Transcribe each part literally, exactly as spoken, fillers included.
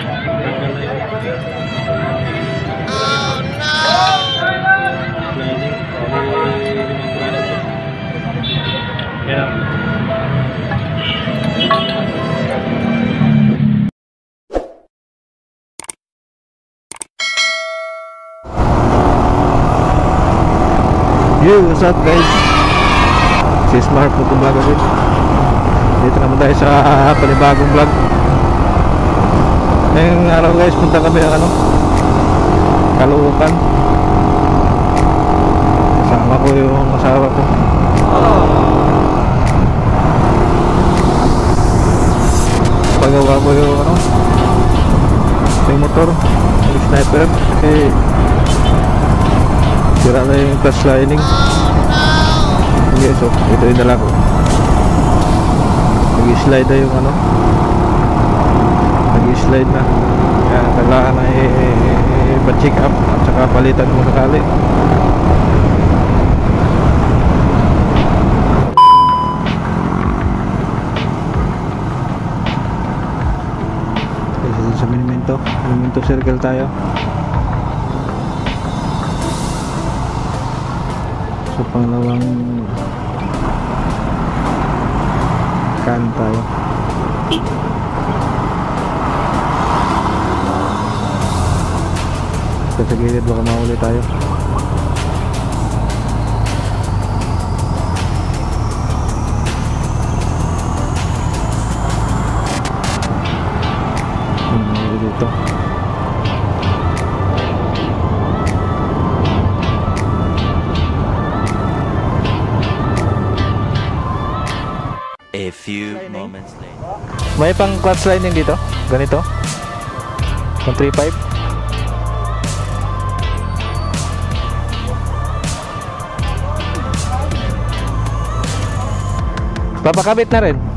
Yo, what's up guys? Si Smart Moto Vlog ulit. Dito naman tayo sa panibagong vlog. Ngayong araw guys, punta kami ng ano, Caloocan. Kasama ko yung asawa ko. Pagawa ko yung ano, yung motor, yung sniper. Kasi sira na yung clutch lining. Okay, so ito yung dala ko. Nag-slide na yung ano, nag-slide na. Kaya kailangan na i-check up at saka palitan mo sakali. Kasi sa Monumento, Monumento Circle tayo. So pangalawang kan tayo. Sa gilid baka mahuli tayo. Hmm, dito. A few moments later. May pang clutch lining dito? Ganito? one three five? Papakabit na rin?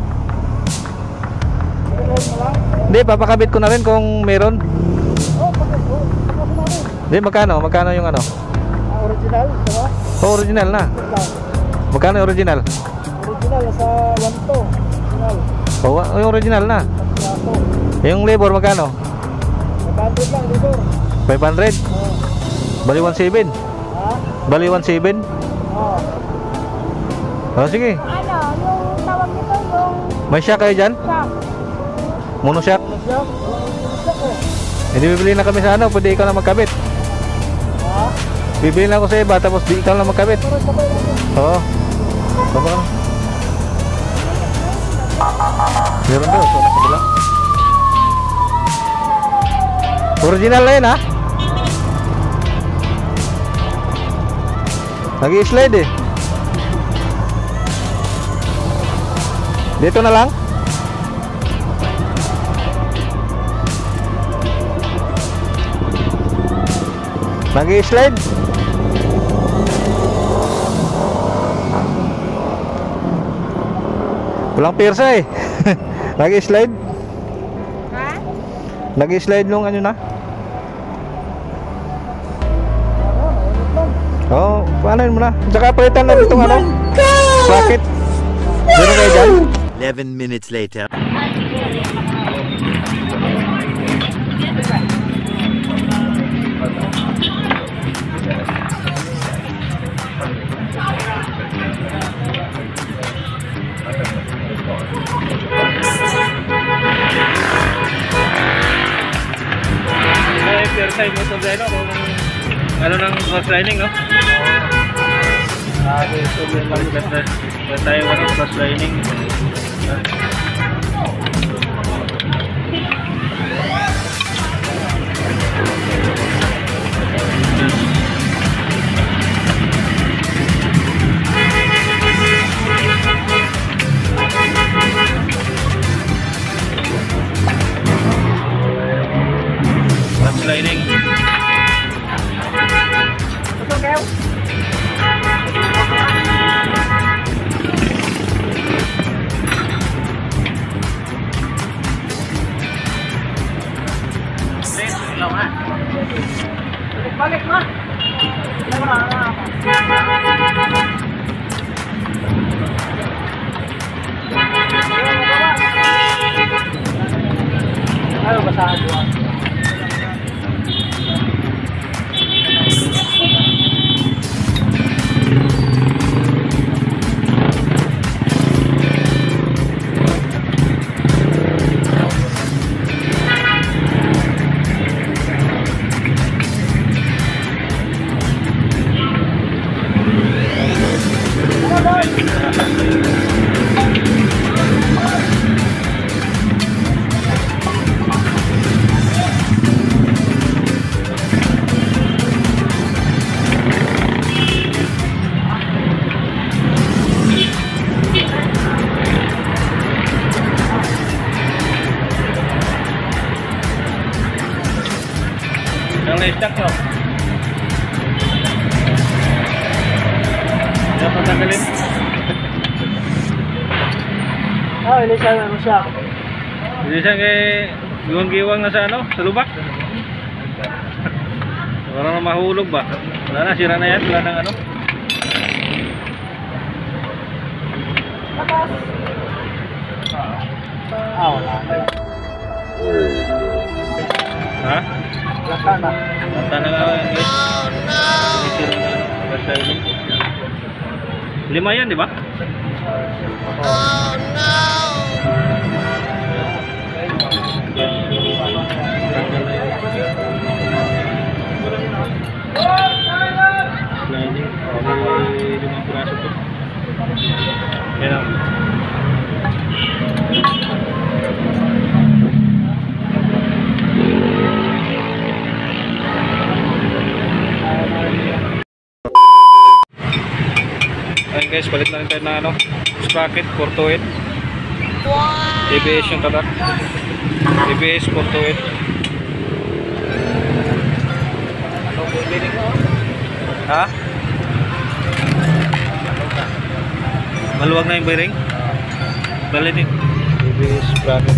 Hindi, papakabit ko na rin kung meron. Hindi, magkano? Magkano yung ano? Original, diba? Oh, original na. Magkano yung original? Original, sa one two. Original. Oh, yung original na. Yung labor magkano? five hundred lang, labor. five hundred? Oo. Bali one seven? Ha? Bali one seven? Oo. Oh, sige. Ano, yung tawag nito, yung May shock kayo dyan? shock. Mono shock? Ano siya? Ano siya eh? Hindi, bibili na kami sa ano, pwede ikaw na magkabit. Ha? Bibili na ako sa iba, tapos di ikaw na magkabit. Pero sabay natin. Oo. Baba. Meron daw, so nakabila. Original na yun ha? Nag-i-slide eh. Dito na lang? Nag-i-slide? Walang pirsa eh. Nag-i-slide? Ha? Nag-i-slide nung ano na? Oo, oh, paano yun mo na? Tsaka palitan na itong ano? Sprocket. Meron kayo dyan? Eleven minutes later. Pure side mo ito dyan, kung ano ng cross lining, no? Ah, ito yung mag-cut na tayo ng cross lining. Cross lining. Ito kayo? Balik mo. Ano basahan mo? Yang lestak no? Yang patanggalin? Ah, ini siya ano siya. Hindi siya kay giwang-giwang na sa ano? Sa lubak? Parang na mahulog ba? Wala na, sira na yan. Wala nang ano? Ah, wala. Ha? Lata na. Mata na nga yan guys. Sira na ano? Basta yun. Lima yan, di ba? Sliding. Bali limang piraso to. Yan lang. Ayun guys, balik na rin tayo na ano, sprocket four two eight. Wow! A B S yung tatak. A B S four two eight. Ha? Maluwag na yung bearing? Balitin. A B S sprocket.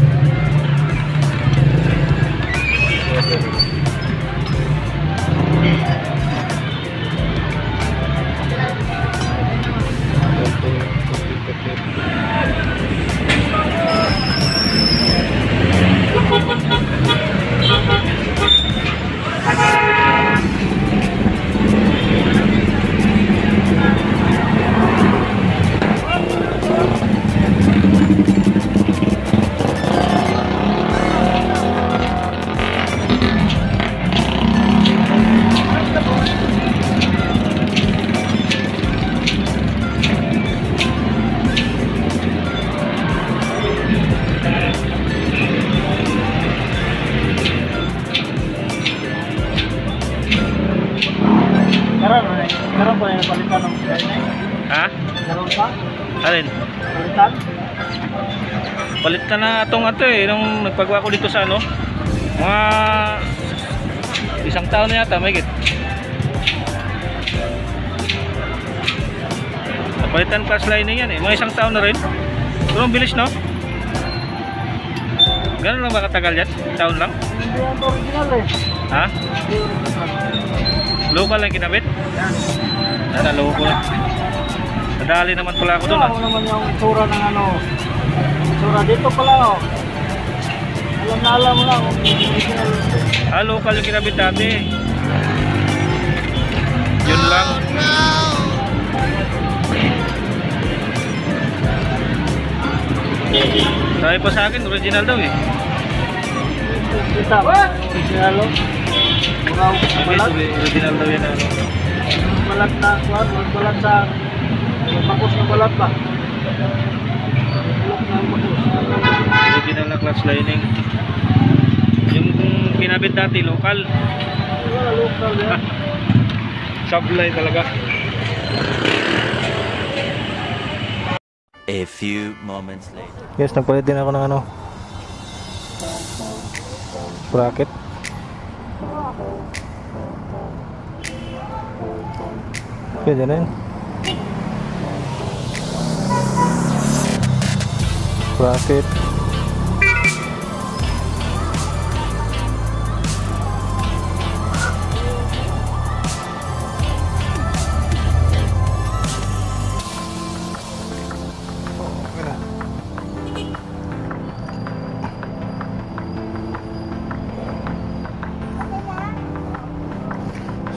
Karon, karon po yung palitan ng kaya. Ha? Karon pa? Alin? Palitan? Palit na na itong ato eh, nung nagpagawa ko dito sa ano, mga isang taon na yata, may git. Napalitan class lining yan eh, mga isang taon na rin. Pero ang bilis no? Ganun lang ba katagal yan? Taon lang? Hindi yan original eh. Ha? Hindi original. Local lang kinabit? Yan, naloko ko lang. Nadali naman pala ako doon ah. Ako naman yung itsura ng ano. Itsura dito pala oh. Alam na alam mo lang. Original. Ah, local yung kinabit dati. Yun lang. Sabi pa sa akin, original daw eh. Kita ba? Original oh. Muraw Sabi, balat. original daw yan ano. Balat na kuwan. Balat sa bakos ng balat ba? Balat na bakos. Original na clutch lining. Yung kinabit dati, local. Wala local yan. Sablay talaga. A few moments later. Yes, nagpalit din ako ng ano, bracket. Pwede na yun. Bracket.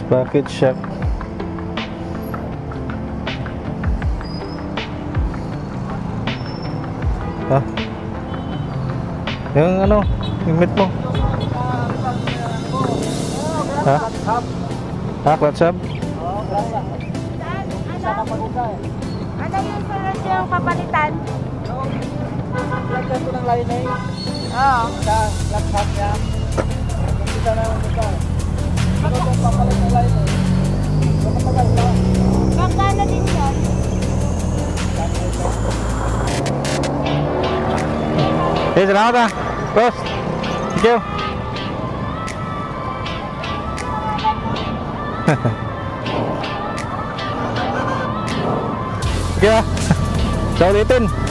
Sprocket shock. Ha? Yung ano, yung meat mo. Ha? Ha, clutch hub? Oo, grasa. Saan? Isa na Ano? pag-isa eh. Ano yung sunod yung papalitan? Lagyan ko ng lining. Oo. Sa laptop niya. Isa na lang isa. Ano kung papalit ng lining? Kung matagal na. Magkano din yun? Eh, salamat ah. Boss. Thank you. Sige ah. Sa ulitin.